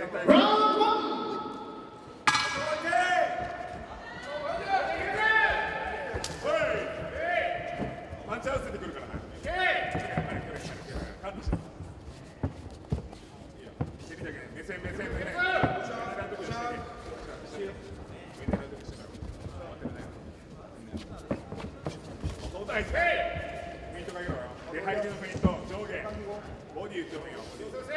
パンチ合わせてくるからな。カットして。尻だけ目線。相対して。フェイントかけろよ。出入りのフェイント、上下。ボディ打ってもいいよ。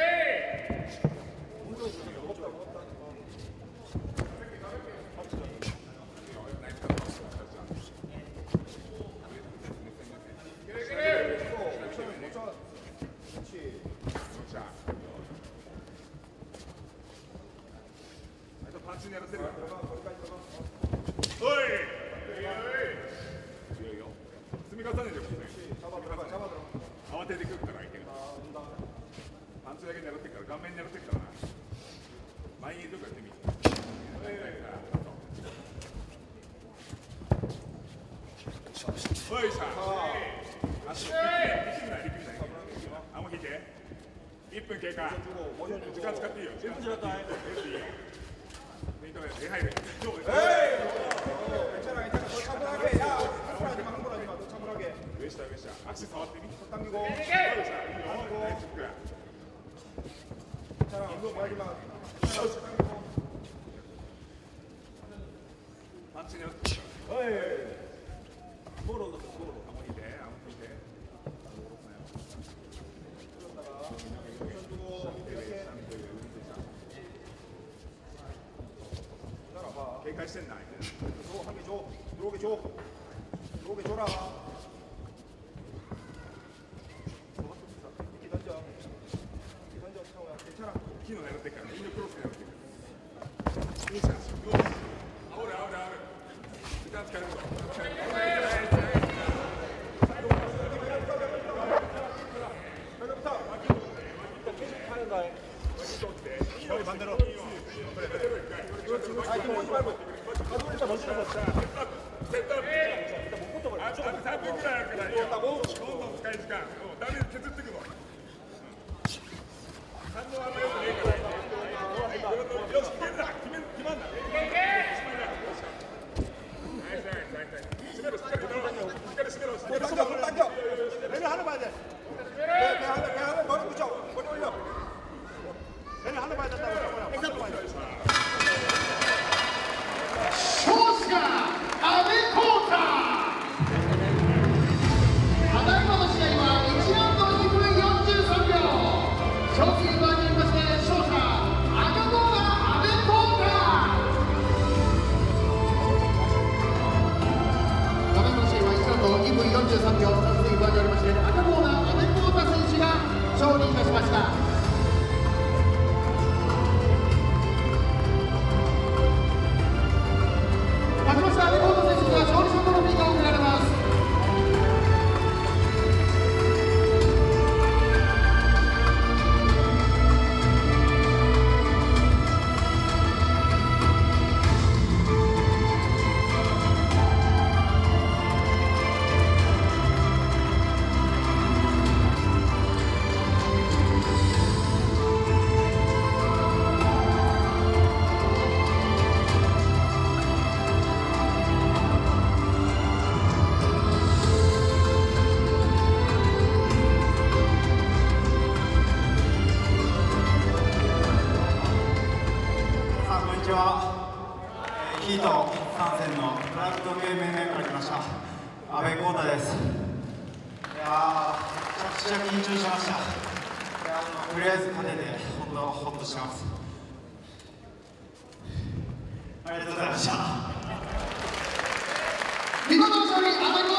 パンチ狙ってるから。おい。積み重ねてる。慌ててくるからいける。パンチだけ狙ってるから、顔面狙ってるからな。前にいるとこやってみ。おいしゃ。足力むない。あ、もう引いて。1分経過。時間使っていいよ。全部時間使っていいよ。足触ってみ。パンチによって。ボールを出す。ボールを引いて。警戒してんな。昨日狙ってっから、インドクロス狙ってっから。いいじゃん。あおる。時間使えるぞ。バンデロ。3分くらいあるから、どんどん使い時間。ダメ削ってくぞ。反応あんまよくねえから。よし、決まんな。締めろ、しっかり締めろ。 43秒、3分場によりまして赤コーナー阿部浩太選手が勝利いたしました。勝ちました阿部浩太選手には勝利者トロフィーが贈られます。 ヒート参戦のブラッド MMA から来ました阿部浩太です。いやー、めちゃくちゃ緊張しました。とりあえず勝てて本当ホッとしてます。ありがとうございました。 見事勝利阿部浩太